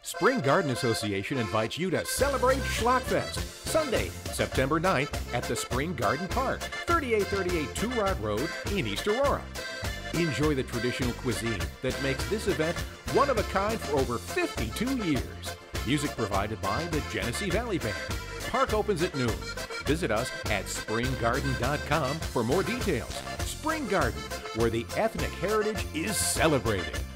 Spring Garden Association invites you to celebrate Schlachtfest, Sunday, September 9th at the Spring Garden Park, 3838 Two Rod Road in East Aurora. Enjoy the traditional cuisine that makes this event one of a kind for over 52 years. Music provided by the Genesee Valley Band. Park opens at noon. Visit us at springgarden.com for more details. Spring Garden, where the ethnic heritage is celebrated.